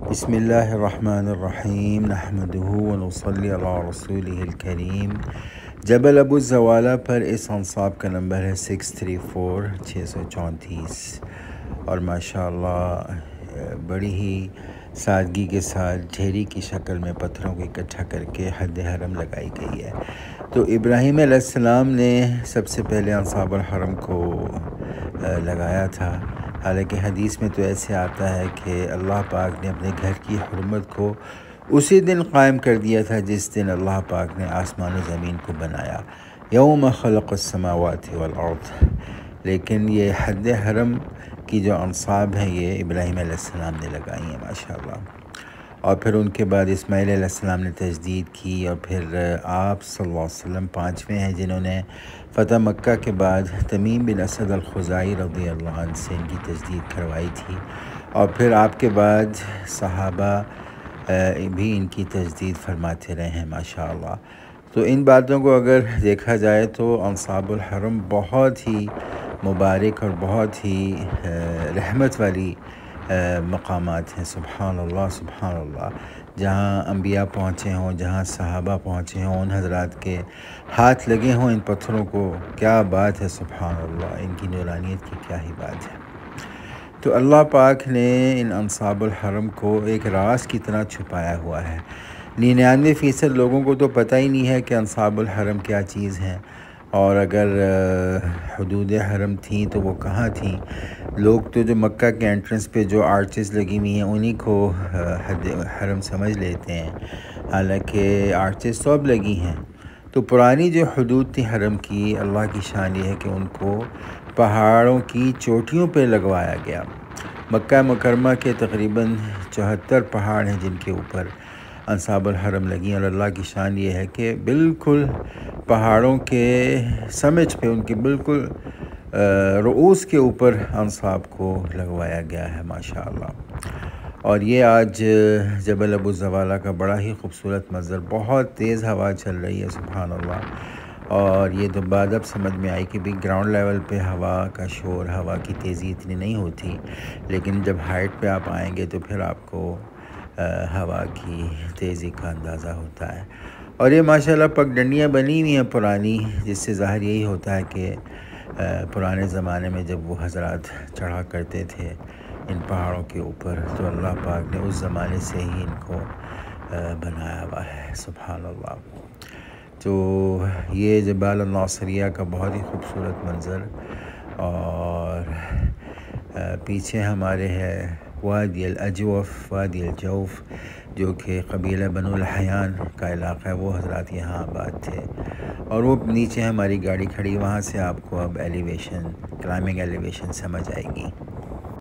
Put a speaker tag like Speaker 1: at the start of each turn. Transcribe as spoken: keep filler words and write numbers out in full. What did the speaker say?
Speaker 1: بسم اللہ الرحمن الرحیم نحمدہ ونصلی علی رسولہ الکریم۔ جبل ابو الزوالہ پر اس انصاب کا نمبر ہے سکس تھری فور چھ سو چونتیس، اور ماشاءاللہ بڑی ہی سادگی کے ساتھ ڈھیری کی شکل میں پتھروں کو اکٹھا کر کے حد حرم لگائی گئی ہے۔ تو ابراہیم علیہ السلام نے سب سے پہلے انصاب الحرم کو لگایا تھا، حالانکہ حدیث میں تو ایسے آتا ہے کہ اللہ پاک نے اپنے گھر کی حرمت کو اسی دن قائم کر دیا تھا جس دن اللہ پاک نے آسمان و زمین کو بنایا، یوم خلق السماوات والارض۔ لیکن یہ حد حرم کی جو انصاب ہیں یہ ابراہیم علیہ السلام نے لگائی ہیں ماشاءاللہ، اور پھر ان کے بعد اسماعیل علیہ السلام نے تجدید کی، اور پھر آپ صلی اللہ علیہ وسلم پانچویں ہیں جنہوں نے فتح مکہ کے بعد تمیم بن اسد الخزاعی رضی اللہ عنہ سے ان کی تجدید کروائی تھی، اور پھر آپ کے بعد صحابہ بھی ان کی تجدید فرماتے رہے ہیں ماشاءاللہ۔ تو ان باتوں کو اگر دیکھا جائے تو انصاب الحرم بہت ہی مبارک اور بہت ہی رحمت والی مقامات ہیں، سبحان اللہ سبحان اللہ، جہاں انبیاء پہنچے ہوں، جہاں صحابہ پہنچے ہوں، ان حضرات کے ہاتھ لگے ہوں ان پتھروں کو، کیا بات ہے سبحان اللہ، ان کی نورانیت کی کیا ہی بات ہے۔ تو اللہ پاک نے ان انصاب الحرم کو ایک راز کی طرح چھپایا ہوا ہے۔ ننانوے فیصد لوگوں کو تو پتہ ہی نہیں ہے کہ انصاب الحرم کیا چیز ہے، اور اگر حدود حرم تھیں تو وہ کہاں تھیں۔ لوگ تو جو مکہ کے انٹرنس پہ جو آرچز لگی ہوئی ہیں انہی کو حد حرم سمجھ لیتے ہیں، حالانکہ آرچز تو اب لگی ہیں۔ تو پرانی جو حدود تھی حرم کی، اللہ کی شان یہ ہے کہ ان کو پہاڑوں کی چوٹیوں پہ لگوایا گیا۔ مکہ مکرمہ کے تقریباً چوہتر پہاڑ ہیں جن کے اوپر انصاب الحرم لگی ہیں، اور اللہ کی شان یہ ہے کہ بالکل پہاڑوں کے سمٹ پہ، ان کے بالکل رؤوس کے اوپر انصاب کو لگوایا گیا ہے ماشاءاللہ۔ اور یہ آج جبل ابو الزوالہ کا بڑا ہی خوبصورت منظر، بہت تیز ہوا چل رہی ہے سبحان اللہ، اور یہ تو بعد اب سمجھ میں آئی کہ بھی گراؤنڈ لیول پہ ہوا کا شور، ہوا کی تیزی اتنی نہیں ہوتی، لیکن جب ہائٹ پہ آپ آئیں گے تو پھر آپ کو ہوا کی تیزی کا اندازہ ہوتا ہے۔ اور یہ ماشاءاللہ پگڈنڈیاں بنی ہوئی ہیں پرانی، جس سے ظاہر یہی ہوتا ہے کہ پرانے زمانے میں جب وہ حضرات چڑھا کرتے تھے ان پہاڑوں کے اوپر تو اللہ پاک نے اس زمانے سے ہی ان کو بنایا ہوا ہے سبحان اللہ۔ تو یہ جبال الناصریہ کا بہت ہی خوبصورت منظر، اور پیچھے ہمارے ہے وادی الاجوف، وادی الجوف، جو کہ قبیلہ بنو الحیان کا علاقہ ہے، وہ حضرات یہاں آباد تھے، اور وہ نیچے ہماری گاڑی کھڑی، وہاں سے آپ کو اب ایلیویشن، کلائمنگ ایلیویشن سمجھ آئے گی۔